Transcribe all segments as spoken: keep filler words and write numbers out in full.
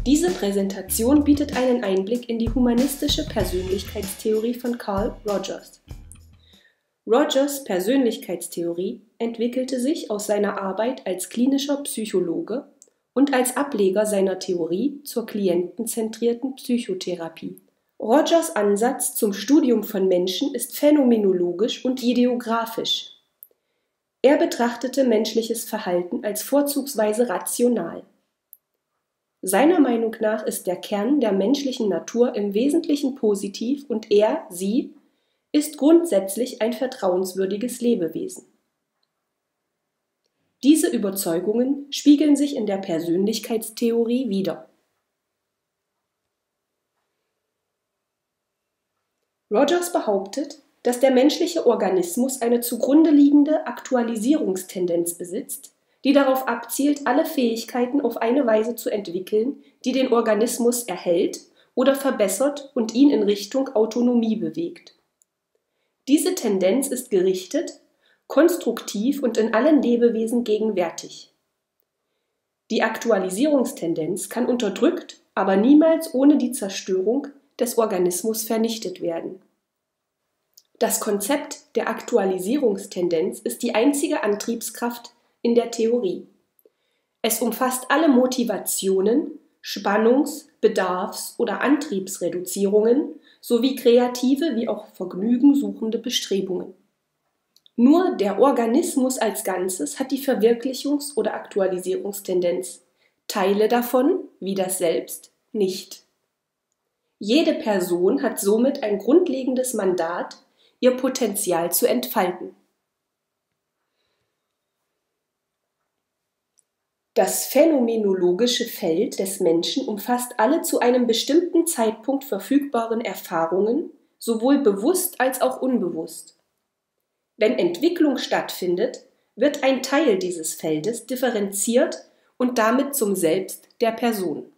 Diese Präsentation bietet einen Einblick in die humanistische Persönlichkeitstheorie von Carl Rogers. Rogers' Persönlichkeitstheorie entwickelte sich aus seiner Arbeit als klinischer Psychologe und als Ableger seiner Theorie zur klientenzentrierten Psychotherapie. Rogers' Ansatz zum Studium von Menschen ist phänomenologisch und ideographisch. Er betrachtete menschliches Verhalten als vorzugsweise rational. Seiner Meinung nach ist der Kern der menschlichen Natur im Wesentlichen positiv und er, sie, ist grundsätzlich ein vertrauenswürdiges Lebewesen. Diese Überzeugungen spiegeln sich in der Persönlichkeitstheorie wider. Rogers behauptet, dass der menschliche Organismus eine zugrunde liegende Aktualisierungstendenz besitzt, die darauf abzielt, alle Fähigkeiten auf eine Weise zu entwickeln, die den Organismus erhält oder verbessert und ihn in Richtung Autonomie bewegt. Diese Tendenz ist gerichtet, konstruktiv und in allen Lebewesen gegenwärtig. Die Aktualisierungstendenz kann unterdrückt, aber niemals ohne die Zerstörung des Organismus vernichtet werden. Das Konzept der Aktualisierungstendenz ist die einzige Antriebskraft in der Theorie. Es umfasst alle Motivationen, Spannungs-, Bedarfs- oder Antriebsreduzierungen sowie kreative wie auch vergnügensuchende Bestrebungen. Nur der Organismus als Ganzes hat die Verwirklichungs- oder Aktualisierungstendenz, Teile davon, wie das Selbst, nicht. Jede Person hat somit ein grundlegendes Mandat, ihr Potenzial zu entfalten. Das phänomenologische Feld des Menschen umfasst alle zu einem bestimmten Zeitpunkt verfügbaren Erfahrungen, sowohl bewusst als auch unbewusst. Wenn Entwicklung stattfindet, wird ein Teil dieses Feldes differenziert und damit zum Selbst der Person.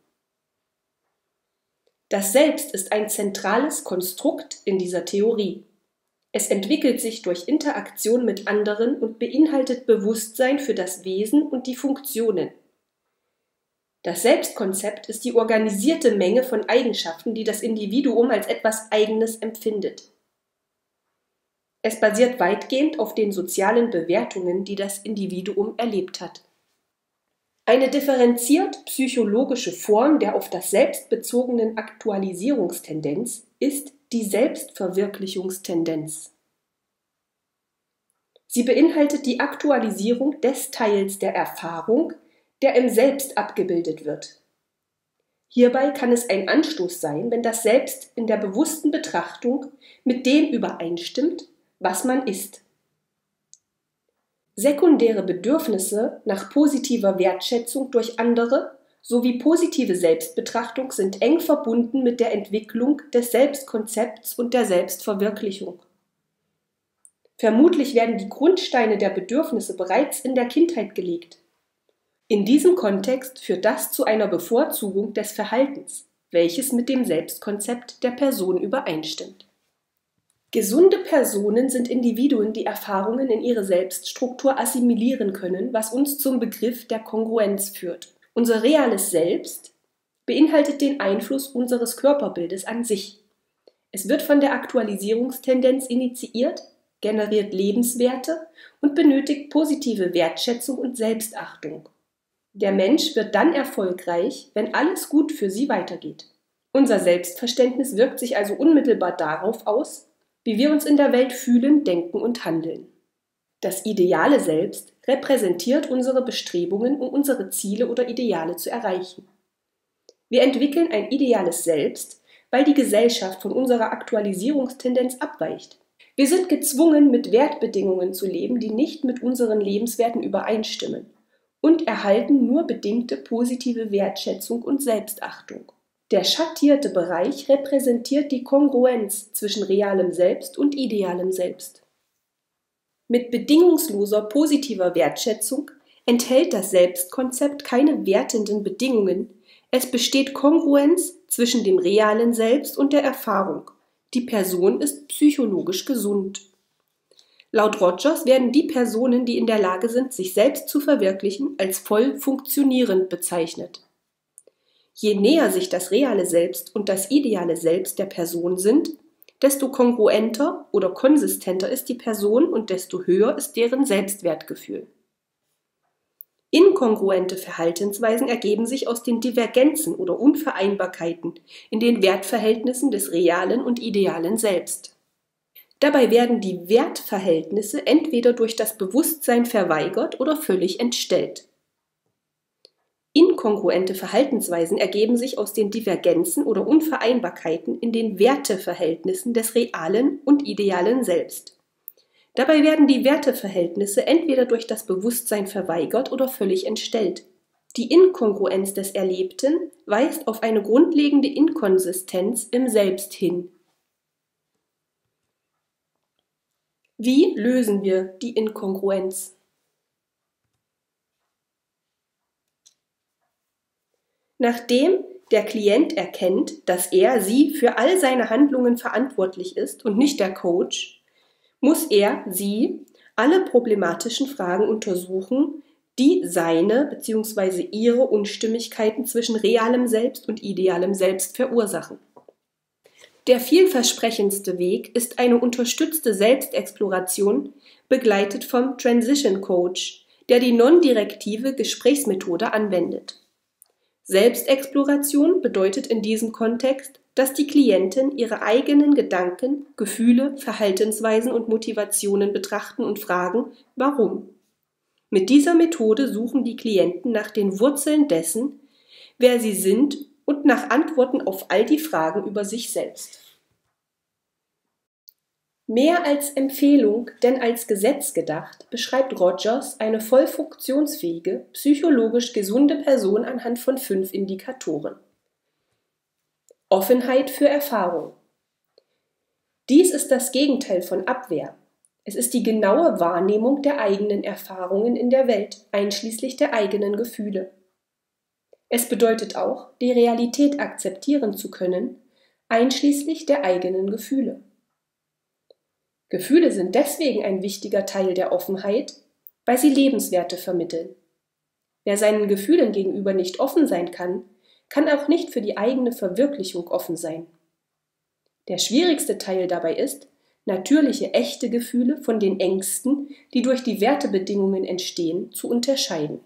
Das Selbst ist ein zentrales Konstrukt in dieser Theorie. Es entwickelt sich durch Interaktion mit anderen und beinhaltet Bewusstsein für das Wesen und die Funktionen. Das Selbstkonzept ist die organisierte Menge von Eigenschaften, die das Individuum als etwas Eigenes empfindet. Es basiert weitgehend auf den sozialen Bewertungen, die das Individuum erlebt hat. Eine differenziert psychologische Form der auf das Selbst bezogenen Aktualisierungstendenz ist die Selbstverwirklichungstendenz. Sie beinhaltet die Aktualisierung des Teils der Erfahrung, der im Selbst abgebildet wird. Hierbei kann es ein Anstoß sein, wenn das Selbst in der bewussten Betrachtung mit dem übereinstimmt, was man ist. Sekundäre Bedürfnisse nach positiver Wertschätzung durch andere sowie positive Selbstbetrachtung sind eng verbunden mit der Entwicklung des Selbstkonzepts und der Selbstverwirklichung. Vermutlich werden die Grundsteine der Bedürfnisse bereits in der Kindheit gelegt. In diesem Kontext führt das zu einer Bevorzugung des Verhaltens, welches mit dem Selbstkonzept der Person übereinstimmt. Gesunde Personen sind Individuen, die Erfahrungen in ihre Selbststruktur assimilieren können, was uns zum Begriff der Kongruenz führt. Unser reales Selbst beinhaltet den Einfluss unseres Körperbildes an sich. Es wird von der Aktualisierungstendenz initiiert, generiert Lebenswerte und benötigt positive Wertschätzung und Selbstachtung. Der Mensch wird dann erfolgreich, wenn alles gut für sie weitergeht. Unser Selbstverständnis wirkt sich also unmittelbar darauf aus, wie wir uns in der Welt fühlen, denken und handeln. Das ideale Selbst repräsentiert unsere Bestrebungen, um unsere Ziele oder Ideale zu erreichen. Wir entwickeln ein ideales Selbst, weil die Gesellschaft von unserer Aktualisierungstendenz abweicht. Wir sind gezwungen, mit Wertbedingungen zu leben, die nicht mit unseren Lebenswerten übereinstimmen und erhalten nur bedingte positive Wertschätzung und Selbstachtung. Der schattierte Bereich repräsentiert die Kongruenz zwischen realem Selbst und idealem Selbst. Mit bedingungsloser positiver Wertschätzung enthält das Selbstkonzept keine wertenden Bedingungen. Es besteht Kongruenz zwischen dem realen Selbst und der Erfahrung. Die Person ist psychologisch gesund. Laut Rogers werden die Personen, die in der Lage sind, sich selbst zu verwirklichen, als voll funktionierend bezeichnet. Je näher sich das reale Selbst und das ideale Selbst der Person sind, desto kongruenter oder konsistenter ist die Person und desto höher ist deren Selbstwertgefühl. Inkongruente Verhaltensweisen ergeben sich aus den Divergenzen oder Unvereinbarkeiten in den Wertverhältnissen des realen und idealen Selbst. Dabei werden die Wertverhältnisse entweder durch das Bewusstsein verweigert oder völlig entstellt. Inkongruente Verhaltensweisen ergeben sich aus den Divergenzen oder Unvereinbarkeiten in den Werteverhältnissen des realen und idealen Selbst. Dabei werden die Werteverhältnisse entweder durch das Bewusstsein verweigert oder völlig entstellt. Die Inkongruenz des Erlebten weist auf eine grundlegende Inkonsistenz im Selbst hin. Wie lösen wir die Inkongruenz? Nachdem der Klient erkennt, dass er, sie für all seine Handlungen verantwortlich ist und nicht der Coach, muss er, sie, alle problematischen Fragen untersuchen, die seine bzw. ihre Unstimmigkeiten zwischen realem Selbst und idealem Selbst verursachen. Der vielversprechendste Weg ist eine unterstützte Selbstexploration, begleitet vom Transition Coach, der die non-direktive Gesprächsmethode anwendet. Selbstexploration bedeutet in diesem Kontext, dass die Klienten ihre eigenen Gedanken, Gefühle, Verhaltensweisen und Motivationen betrachten und fragen, warum. Mit dieser Methode suchen die Klienten nach den Wurzeln dessen, wer sie sind und nach Antworten auf all die Fragen über sich selbst. Mehr als Empfehlung, denn als Gesetz gedacht, beschreibt Rogers eine voll funktionsfähige, psychologisch gesunde Person anhand von fünf Indikatoren. Offenheit für Erfahrung. Dies ist das Gegenteil von Abwehr. Es ist die genaue Wahrnehmung der eigenen Erfahrungen in der Welt, einschließlich der eigenen Gefühle. Es bedeutet auch, die Realität akzeptieren zu können, einschließlich der eigenen Gefühle. Gefühle sind deswegen ein wichtiger Teil der Offenheit, weil sie Lebenswerte vermitteln. Wer seinen Gefühlen gegenüber nicht offen sein kann, kann auch nicht für die eigene Verwirklichung offen sein. Der schwierigste Teil dabei ist, natürliche, echte Gefühle von den Ängsten, die durch die Wertebedingungen entstehen, zu unterscheiden.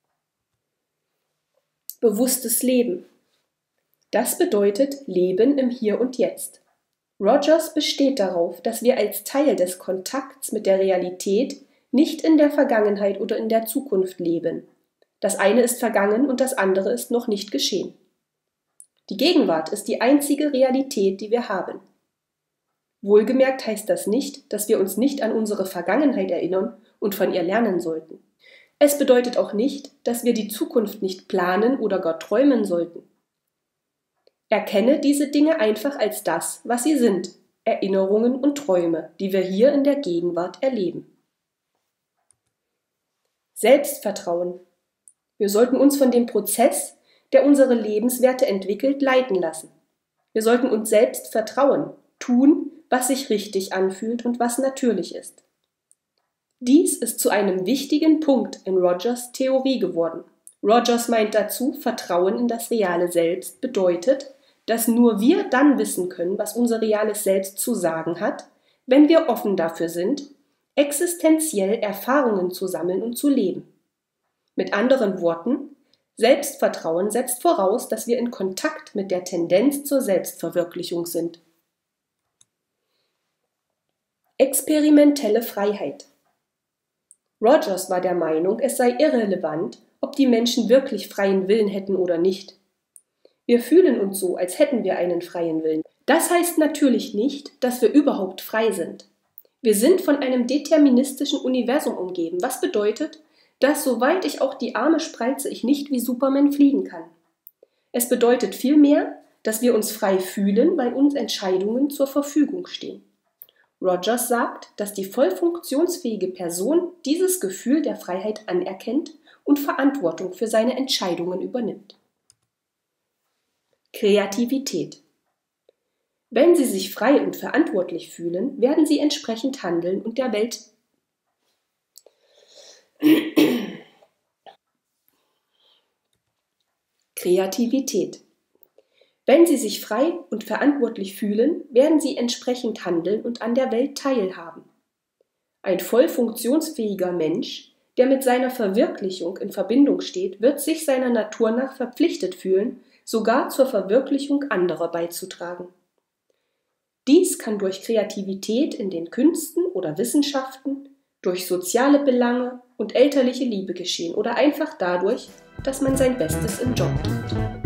Bewusstes Leben. Das bedeutet Leben im Hier und Jetzt. Rogers besteht darauf, dass wir als Teil des Kontakts mit der Realität nicht in der Vergangenheit oder in der Zukunft leben. Das eine ist vergangen und das andere ist noch nicht geschehen. Die Gegenwart ist die einzige Realität, die wir haben. Wohlgemerkt heißt das nicht, dass wir uns nicht an unsere Vergangenheit erinnern und von ihr lernen sollten. Es bedeutet auch nicht, dass wir die Zukunft nicht planen oder gar träumen sollten. Erkenne diese Dinge einfach als das, was sie sind, Erinnerungen und Träume, die wir hier in der Gegenwart erleben. Selbstvertrauen. Wir sollten uns von dem Prozess, der unsere Lebenswerte entwickelt, leiten lassen. Wir sollten uns selbst vertrauen, tun, was sich richtig anfühlt und was natürlich ist. Dies ist zu einem wichtigen Punkt in Rogers' Theorie geworden. Rogers meint dazu, Vertrauen in das reale Selbst bedeutet, dass nur wir dann wissen können, was unser reales Selbst zu sagen hat, wenn wir offen dafür sind, existenziell Erfahrungen zu sammeln und zu leben. Mit anderen Worten, Selbstvertrauen setzt voraus, dass wir in Kontakt mit der Tendenz zur Selbstverwirklichung sind. Experimentelle Freiheit. Rogers war der Meinung, es sei irrelevant, ob die Menschen wirklich freien Willen hätten oder nicht. Wir fühlen uns so, als hätten wir einen freien Willen. Das heißt natürlich nicht, dass wir überhaupt frei sind. Wir sind von einem deterministischen Universum umgeben, was bedeutet, dass soweit ich auch die Arme spreize, ich nicht wie Superman fliegen kann. Es bedeutet vielmehr, dass wir uns frei fühlen, weil uns Entscheidungen zur Verfügung stehen. Rogers sagt, dass die voll funktionsfähige Person dieses Gefühl der Freiheit anerkennt und Verantwortung für seine Entscheidungen übernimmt. Kreativität. Wenn Sie sich frei und verantwortlich fühlen, werden Sie entsprechend handeln und der Welt Kreativität. Wenn sie sich frei und verantwortlich fühlen, werden sie entsprechend handeln und an der Welt teilhaben. Ein voll funktionsfähiger Mensch, der mit seiner Verwirklichung in Verbindung steht, wird sich seiner Natur nach verpflichtet fühlen, sogar zur Verwirklichung anderer beizutragen. Dies kann durch Kreativität in den Künsten oder Wissenschaften, durch soziale Belange und elterliche Liebe geschehen oder einfach dadurch, dass man sein Bestes im Job gibt.